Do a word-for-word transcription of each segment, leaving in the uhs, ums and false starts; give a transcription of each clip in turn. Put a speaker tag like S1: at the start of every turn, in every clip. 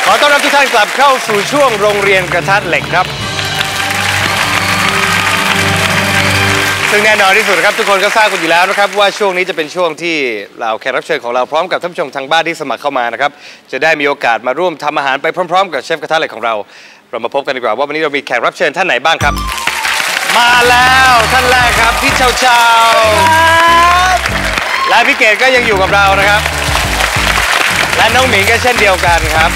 S1: ขอต้อนรับทุกท่านกลับเข้าสู่ช่วงโรงเรียนกระทะเหล็กครับซึ่งแน่นอนที่สุดครับทุกคนก็ทราบกันอยู่แล้วนะครับว่าช่วงนี้จะเป็นช่วงที่เราแขกรับเชิญของเราพร้อมกับท่านผู้ชมทางบ้านที่สมัครเข้ามานะครับจะได้มีโอกาสมาร่วมทำอาหารไปพร้อมๆกับเชฟกระทะเหล็กของเราเรามาพบกันดีกว่าว่าวันนี้เรามีแขกรับเชิญท่านไหนบ้างครับมาแล้วท่านแรกครับพี่เชาเชาและพี่เกดก็ยังอยู่กับเรานะครับและน้องหมิงก็เช่นเดียวกันครับ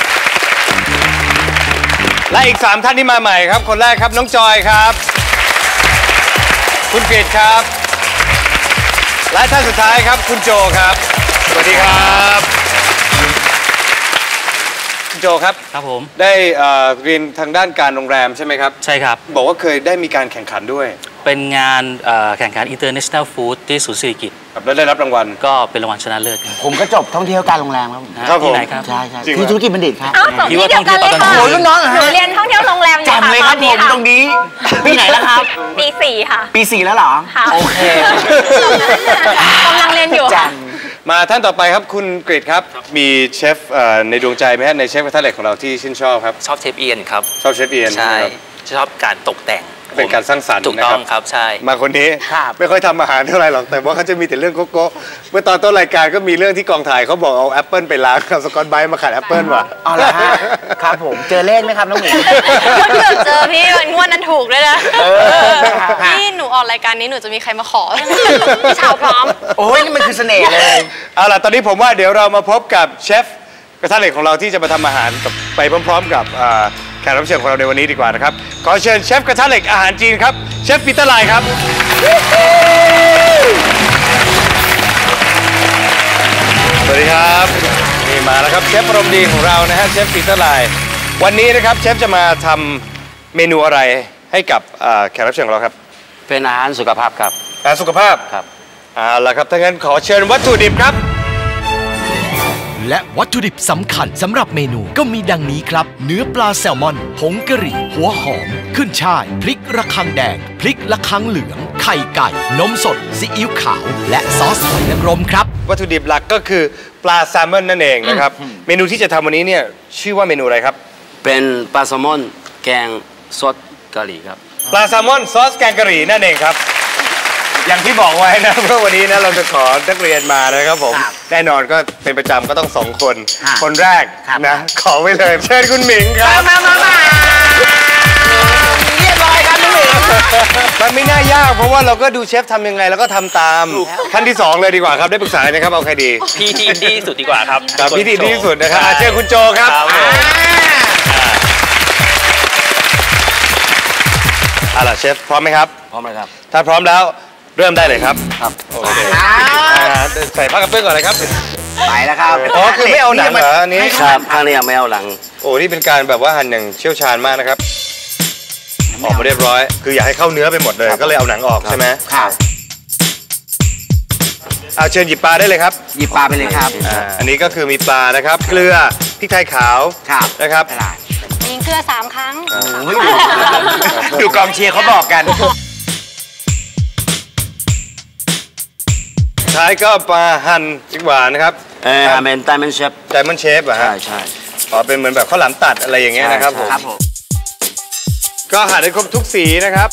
S1: และอีกสามท่านที่มาใหม่ครับคนแรกครับน้องจอยครับคุณเกดครับและท่านสุดท้ายครับคุณโจครับสวัสดีครับคุณโจครับ
S2: ครับผม
S1: ได้เรียนทางด้านการโรงแรมใช่ไหมครับ
S2: ใช่ครับ
S1: บอกว่าเคยได้มีการแข่งขันด้วย
S2: เป็นงานแข่งขัน International Food ที่ศูนย์ศิริกิติ์
S1: แล้วได้รับรางวัล
S2: ก็เป็นรางวัลชนะเลิศ
S3: ผมก็จบท่องเที่ยวการโรงแรมครับ
S1: ครับผม
S2: ที่ไหนครับ
S3: ใช่ใช่ที่ธุรกิจบัณฑิตครับ
S4: อ้าวสองที่เดียวกันเลยค่ะ
S3: โอ้ยรุ่นน้องเหรอฮะ
S4: หนูเรียนท่องเที่ยวโรงแรมอยู่ค่ะ
S3: จำเลยครับผมตรงนี้ปีไหนแล้วครับ
S4: ปีสี่ค่ะ
S3: ปีสี่แล้วเหรอ
S4: ค่ะ
S3: โอเค
S4: กำลังเรียนอยู่ค่ะ
S1: มาท่านต่อไปครับคุณกฤษครับมีเชฟในดวงใจไหมฮะในเชฟกระทะเหล็กของเราที่ชื่นชอบครับ
S5: ชอบเชฟเอียนครับ
S1: ชอบเชฟเอียน
S5: ใช่ชอบการตกแต่ง
S1: เป็นการสร้างสรรค์
S5: ถูกต้องครับใช่
S1: มาคนนี้ไม่ค่อยทำอาหารเท่าไหร่หรอกแต่ว่าเขาจะมีแต่เรื่องโกโก้เมื่อตอนต้นรายการก็มีเรื่องที่กองถ่ายเขาบอกเอาแอปเปิลไปล้างเอาสกอตไบรท์มาขัดแอปเปิลว่ะ
S3: อ๋อเหรอฮะครับผมเจอเลขไหมครับน้องหมิง
S4: ก็เกือบเจอพี่วันงวดนั้นถูกด้วยนะพี่หนูออกรายการนี้หนูจะมีใครมาขอพี่ชาวพร้อม
S3: โอ้ยนี่มันคือเสน่ห์เลย
S1: เอาล่ะตอนนี้ผมว่าเดี๋ยวเรามาพบกับเชฟกระทะเหล็กของเราที่จะมาทำอาหารไปพร้อมๆกับแขกรับเชิญของเราในวันนี้ดีกว่านะครับขอเชิญเชฟกระทะเหล็กอาหารจีนครับเชฟปีเตอร์ไลน์ครับสวัสดีครับนี่มาแล้วครับเชฟอารมณ์ดีของเรานะฮะเชฟปีเตอร์ไลน์วันนี้นะครับเชฟจะมาทำเมนูอะไรให้กับแขกรับเชิญของเราครับ
S5: เป็นอาหารสุขภาพครับ
S1: อาหารสุขภาพ
S5: ครับ
S1: เอาล่ะครับถ้างั้นขอเชิญวัตถุดิบครับ
S6: และวัตถุดิบสำคัญสำหรับเมนูก็มีดังนี้ครับเนื้อปลาแซลมอนผงกะหรี่หัวหอมขึ้นช่ายพริกระคังแดงพริกระคังเหลืองไข่ไก่นมสดซีอิ๊วขาวและซอสหอยนางรมครับ
S1: วัตถุดิบหลักก็คือปลาแซลมอนนั่นเองนะครับเมนูที่จะทำวันนี้เนี่ยชื่อว่าเมนูอะไรครับ
S5: เป็นปลาแซลมอนแกงซอสกะหรี่ครับ
S1: ปลาแซลมอนซอสแกงกะหรี่นั่นเองครับอย่างที่บอกไว้นะเมื่อวันนี้นะเราจะขอนักเรียนมานะครับผมแน่นอนก็เป็นประจำก็ต้องสองคนคนแรกนะขอไว้เลยเชิญคุณหมิงครับ
S3: มามามาเรียบร้อยครับคุณหมิง
S1: มันไม่น่ายากเพราะว่าเราก็ดูเชฟทำยังไงแล้วก็ทำตามท่านที่สองเลยดีกว่าครับได้ปรึกษาไหมครับเอาใครดี
S5: พี่ที่ดีที่สุดดีกว่าครับ
S1: พี่ที่ดีที่สุดนะครับเชิญคุณโจครับเอาล่ะเชฟพร้อมไหมครับ
S5: พร้อมเลยครับ
S1: ถ้าพร้อมแล้วเริ่มได้เลยครับ
S5: ครับ
S1: โอเคใส่ผ้ากระเบื้องก่อนเลยครับ
S3: ไปแล้วครับ
S1: อ๋อคือไม่เอาหนังเหรออันนี้
S5: ครับข้างนี้ไม่เอาหลัง
S1: โอ้นี่เป็นการแบบว่าหั่นอย่างเชี่ยวชาญมากนะครับออกมาเรียบร้อยคืออยากให้เข้าเนื้อไปหมดเลยก็เลยเอาหนังออกใช่ไหม
S3: ครับ
S1: เอาเชิญหยิบปลาได้เลยครับ
S3: หยิบปลาไปเลยครับ
S1: อันนี้ก็คือมีปลานะครับเกลือพริกไทยขาวนะครับ
S4: ยิงเกลือสามครั้ง
S3: ดูกองเชียร์เขาบอกกัน
S1: ท้ายก็ปลาหั่นพริกหวานนะครับ
S5: เออเป็นไดมอนด์เชฟ
S1: ไดมอนด์เชฟอ่ะฮะ
S5: ใช่ใช่
S1: อ๋อเป็นเหมือนแบบข้าวหลามตัดอะไรอย่างเงี้ยนะครับผมก็หั่นให้ครบทุกสีนะครับ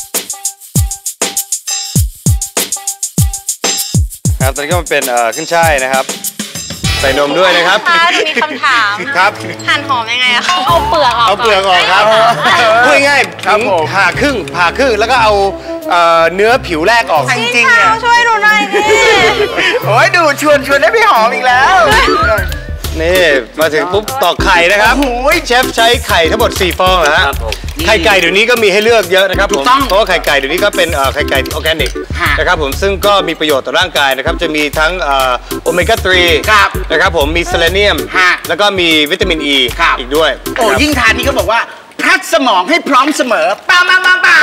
S1: ครับตอนนี้ก็มันเป็นขึ้นช่ายนะครับใส่นมด้วยนะครับ
S4: ค่ะมีคำถาม
S1: ครับ
S4: หั่นหอมยังไงอะเอาเปลือกออก
S1: เอาเปลือกออกครับพูดง่ายๆผ่าครึ่งผ่าครึ่งแล้วก็เอาเนื้อผิวแรกออก
S4: จริงๆเนี่ยช่วยหนูหน่อยดิ
S3: โอ้ยดูชวนชวนได้พี่หอมอีกแล้ว
S1: นี่มาถึงปุ๊บตอกไข่นะครับเชฟใช้ไข่ทั้งหมดสี่ฟองเหรอฮะไข่ไก่เดี๋ยวนี้ก็มีให้เลือกเยอะนะครับผมเพราะว่าไข่ไก่เดี๋ยวนี้ก็เป็นไข่ไก่ออร์แกนิกนะครับผมซึ่งก็มีประโยชน์ต่อร่างกายนะครับจะมีทั้งโอเมก้าสามนะครับผมมีเซเลเนียมแล้วก็มีวิตามินอีอีกด้วย
S3: โอ้ยิ่งทานนี่เขาบอกว่าพักสมองให้พร้อมเสมอป้ามามาป้า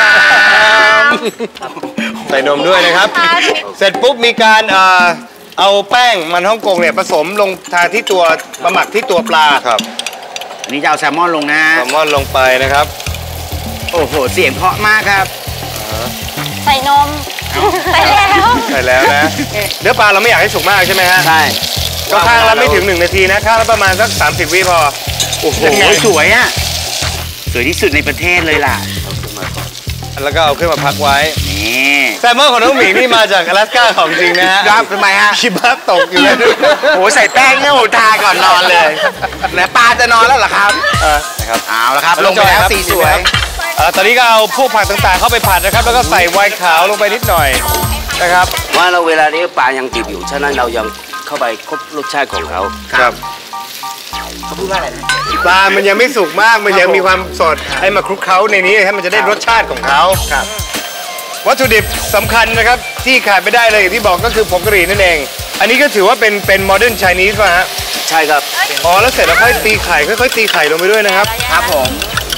S1: ใส่นมด้วยนะครับเสร็จปุ๊บมีการเอาแป้งมันฮ่องกงเนี่ยผสมลงทาที่ตัวบะหมักที่ตัวปลาครับ
S3: นี่จะเอาแซลมอนลงนะ
S1: แซลมอนลงไปนะครับ
S3: โอ้โหเสียงเพราะมากครับ
S4: ใส่นมใส่แล้ว
S1: ใส่แล้วนะเนื้อปลาเราไม่อยากให้สุกมากใช่ไหมฮะ
S5: ใช่
S1: ก็ข้างละไม่ถึงหนึ่งนาทีนะข้างละประมาณสักสามสิบวิพอ
S3: โอ้โหสวยอ่ะสวยที่สุดในประเทศเลยล่ะ
S1: แล้วก็เอาขึ้นมาพักไว้
S3: นี่
S1: แซลมอนของน้องหมิงนี่มาจากอลาสก้าของจริงนะฮะ
S3: ครับทำไมฮะ
S1: หิมะตกอยู่เลย
S3: โอ้ใส่แป้งเนี่ยโอ้ทาก่อนนอนเลยนะปลาจะนอนแล้วเหรอครับ
S1: เออนะครับ
S3: เอาละครับลงไปแล้วสีสวย
S1: ตอนนี้ก็เอาพวกผักต่างๆเข้าไปผัดนะครับแล้วก็ใส่ไวน์ขาวลงไปนิดหน่อยนะครับ
S5: ว่าเราเวลานี้ปลายังดิบอยู่ฉะนั้นเรายังเข้าไปครบรสชาติของเขา
S1: ครับ
S3: เขาพูดว่าอะไรนะ
S1: ปลามันยังไม่สุกมากมันยังมีความสดให้มาคลุกเคล้าในนี้ให้มันจะได้รสชาติของเขาครับวัตถุดิบสำคัญนะครับที่ขาดไม่ได้เลยอย่างที่บอกก็คือผงกะหรี่นั่นเองอันนี้ก็ถือว่าเป็นเป็นโมเดิร์นไชนีสป่ะฮะ
S5: ใช่ครับ
S1: อ๋อแล้วเสร็จแล้วค่อยตีไข่ค่อยๆตีไข่ลงไปด้วยนะครับ
S3: ครับผม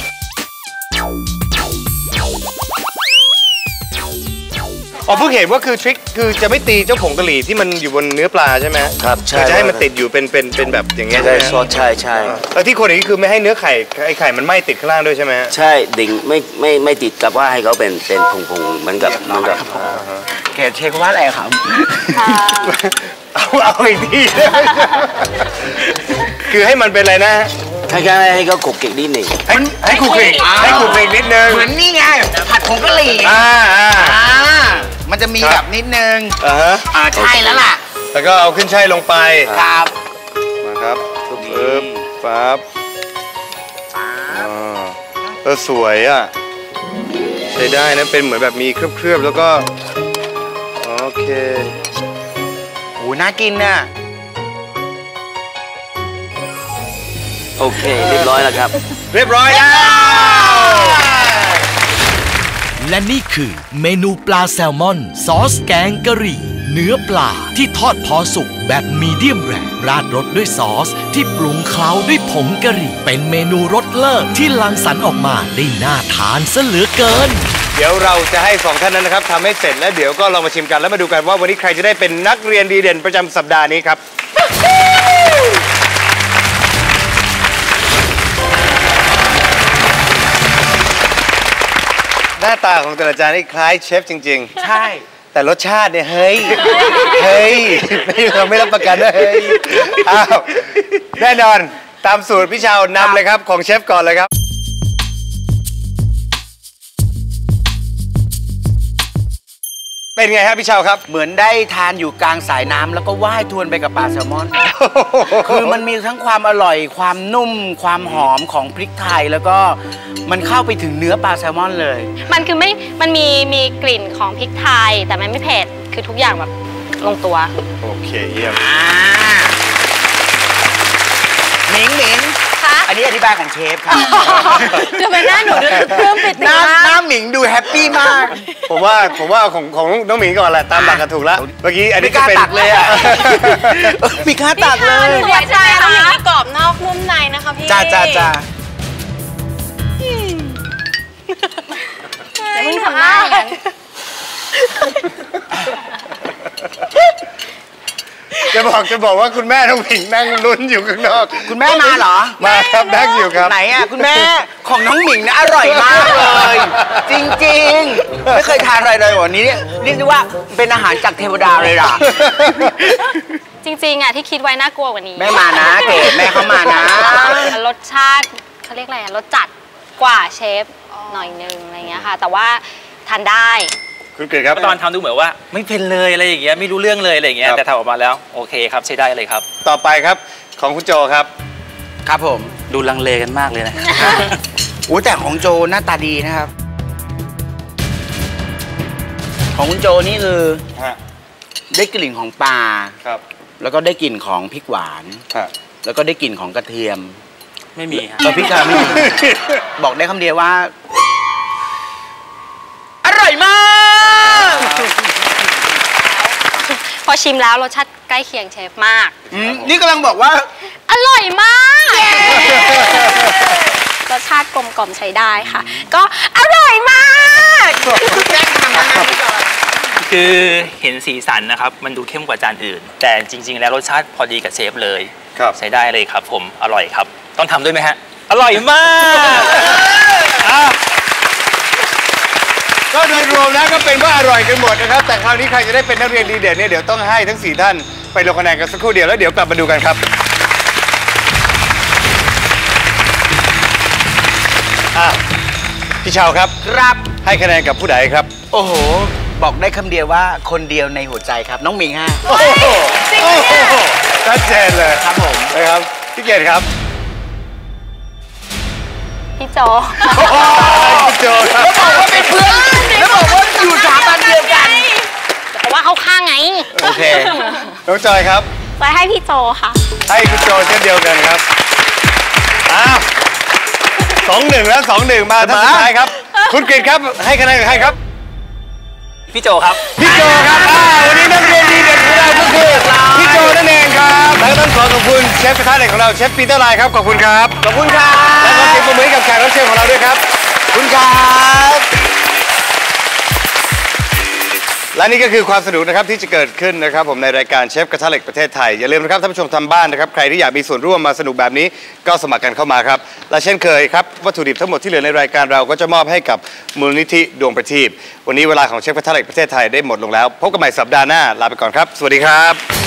S1: อ๋อเพิ่งเห็นว่าคือทริคคือจะไม่ตีเจ้าผงกะหรี่ที่มันอยู่บนเนื้อปลาใช่ไหม
S5: ครับใช่
S1: จะให้มันติดอยู่เป็นเป็นเป็นแบบอย่างเงี้ย
S5: ใช่ซอสใช่ใช่
S1: แล้วที่คนอย่างนี้คือไม่ให้เนื้อไข่ไอ้ไข่มันไหม้ติดข้างล่างด้วยใช่ไหม
S5: ใช่ดิ่งไม่ไม่ไม่ติดกับว่าให้เขาเป็นเป็นผงผงเหมือนกับเหมือนกับ
S3: แกเช็คว่าอะไรครับ
S1: เอาเอาอีกทีคือให้มันเป็นอะไรนะ
S5: คล้ายๆให้เขาขบเก่งนิดหนึ่ง
S1: ให้ให้ขูกเก่งให้ขูกเก่งนิดนึง
S3: เหมือนนี่ไงผัดผงกะหรี่
S1: อ่าอ่า
S3: มันจะมีแบบนิดนึง
S1: อ่าฮะ
S3: อ่าใช่แล้วล่ะ
S1: แล้วก็เอาขึ้นช่ายลงไป
S3: ครับ
S1: มาครับปึ๊บปั๊บอ่าเออสวยอ่ะใช้ได้นะเป็นเหมือนแบบมีเคลือบๆแล้วก็โอเค
S3: โอ้น่ากินน่ะ
S5: โอเคเรียบร้อยแล้วครับ
S1: เรียบร้อยแล้ว
S6: และนี่คือเมนูปลาแซลมอนซอสแกงกะหรี่เนื้อปลาที่ทอดพอสุกแบบมีเดียมแรร์ราดรสด้วยซอสที่ปรุงเคล้าด้วยผงกะหรี่เป็นเมนูรสเลิศที่รังสรรค์ออกมาได้น่าทานซะเหลือเกิน
S1: เดี๋ยวเราจะให้สองท่านนั้นนะครับทำให้เสร็จแล้วเดี๋ยวก็ลองมาชิมกันแล้วมาดูกันว่าวันนี้ใครจะได้เป็นนักเรียนดีเด่นประจำสัปดาห์นี้ครับหน้าตาของแต่ละจานนี่คล้ายเชฟจริง
S3: ๆใช่
S1: แต่รสชาติเนี่ยเฮ้ยเฮ้ยเราไม่รับประกันนะเฮ้ยอ้าวแน่นอนตามสูตรพี่ชาวนำเลยครับของเชฟก่อนเลยครับเป็นไงครับพี่ชาวครับ
S3: เหมือนได้ทานอยู่กลางสายน้ำแล้วก็ว่ายทวนไปกับปลาแซลมอนคือมันมีทั้งความอร่อยความนุ่มความหอมของพริกไทยแล้วก็มันเข้าไปถึงเนื้อปลาแซลมอนเลย
S4: มันคือไม่มันมีมีกลิ่นของพริกไทยแต่มันไม่เผ็ดคือทุกอย่างแบบลงตัว
S1: โอเคเยี่ยม
S3: หมิงหมิงอันนี้อธิบายของเชฟครับ
S4: ทำไมหน้าหนูดูเพิ่มปิด
S3: หน้าหน้าหมิงดูแฮปปี้มาก
S1: ผมว่าผมว่าของของน้องหมิงก่อนแหละตามหลักกันถูกแล้วเมื่อกี้อันนี้
S3: จะเป็นตักเลยอ่ะมีค่าตักเลย
S4: เสียใจค่ะมีกรอบนอกนุ่มในนะคะพี่
S3: จ้าจ้าจ้า
S4: จะมึงทำหน้าอย่างนั้น
S1: จะบอกจะบอกว่าคุณแม่น้องหมิงนั่งลุ้นอยู่ข้างนอก
S3: คุณแม่มาเหรอ
S1: มาครับนั่งอยู่ครับ
S3: ไหนอ่ะคุณแม่ของน้องหมิงเนี่ยอร่อยมากเลยจริงๆไม่เคยทานอะไรเลยวันนี้เรียกได้ว่าเป็นอาหารจากเทวดาเลยล่ะ
S4: จริงๆอ่ะที่คิดไว้น่ากลัวกว่านี้
S3: แม่มานะเก๋แม่เข้ามานะ
S4: รสชาติเขาเรียกอะไรรสจัดกว่าเชฟหน่อยนึงอะไรเงี้ยค่ะแต่ว่าทานได้
S1: คุณเกิดครับ
S2: ตอนทำดูเหมือนว่าไม่เป็นเลยอะไรอย่างเงี้ยไม่รู้เรื่องเลยอะไรอย่างเงี้ยแต่ทำออกมาแล้วโอเคครับใช้ได้เลยครับ
S1: ต่อไปครับของคุณโจครับ
S3: ครับผม
S2: ดูลังเลกันมากเลยนะ
S3: โอ้แต่ของโจหน้าตาดีนะครับของคุณโจนี่คือได้กลิ่นของปลา
S1: ครับ
S3: แล้วก็ได้กลิ่นของพริกหวานแล้วก็ได้กลิ่นของกระเทียม
S2: ไม่มี
S3: เออพริกไทยไม่มีบอกได้คำเดียวว่าอร่อยมาก
S4: พอชิมแล้วรสชาติใกล้เคียงเชฟมาก
S3: นี่กำลังบอกว่า
S4: อร่อยมากรสชาติกลมกล่อมใช้ได้ค่ะก็อร่อยมาก
S2: คือเห็นสีสันนะครับมันดูเข้มกว่าจานอื่นแต่จริงๆแล้วรสชาติพอดีกับเชฟเลยใช้ได้เลยครับผมอร่อยครับต้องทำด้วยไหมฮะอร่อยมาก
S1: ก็โดยรวมแล้วก็เป็นว่าอร่อยกันหมดนะครับแต่คราวนี้ใครจะได้เป็นนักเรียนดีเด่นเนี่ยเดี๋ยวต้องให้ทั้งสี่ท่านไปลงคะแนนกันสักครู่เดียวแล้วเดี๋ยวกลับมาดูกันครับอ่ะพี่เชาครับ
S3: ครับ
S1: ให้คะแนนกับผู้ใดครับ
S3: โอ้โห บอกได้คำเดียวว่าคนเดียวในหัวใจครับ น้องมิงฮะ
S1: โอ้โหโอ้โหชัดเจนเลย
S3: ครับผม
S1: นะครับพี่เกดครับ
S4: พี่โจ
S1: พี่โจครับ
S3: บอกว่าเป็นเพื่อนแล้วบอกว่าอยู่สถาบันเดียวกัน
S4: แต่ว่าเขาข้างไง
S1: โอเคน้องจอยครับ
S4: ไปให้พี่โจค่ะ
S1: ให้คุณโจเช่นเดียวกันครับอ้าวสองหนึ่งแล้วสองหนึ่งมาท่านสุดท้ายครับ คุณกฤษครับให้คะแนนกับใครครับ
S2: พี่โจครับ
S1: พี่โจครับอ่าวันนี้นักเรียนดีเด่นของเราก็คือพี่โจนั่นเองครับและต้องขอขอบคุณเชฟกระทะเหล็กของเราเชฟปีเตอร์ไลน์ครับขอบคุณครับขอบคุณครับและขอเสียงปรบมือให้กับแขกรับเชิญของเราด้วยครับขอบคุณครับและนี่ก็คือความสนุกนะครับที่จะเกิดขึ้นนะครับผมในรายการเชฟกระทะเหล็กประเทศไทยอย่าลืมนะครับท่านผู้ชมทางบ้านนะครับใครที่อยากมีส่วนร่วมมาสนุกแบบนี้ก็สมัครกันเข้ามาครับและเช่นเคยครับวัตถุดิบทั้งหมดที่เหลือในรายการเราก็จะมอบให้กับมูลนิธิดวงประทีปวันนี้เวลาของเชฟกระทะเหล็กประเทศไทยได้หมดลงแล้วพบกันใหม่สัปดาห์หน้าลาไปก่อนครับสวัสดีครับ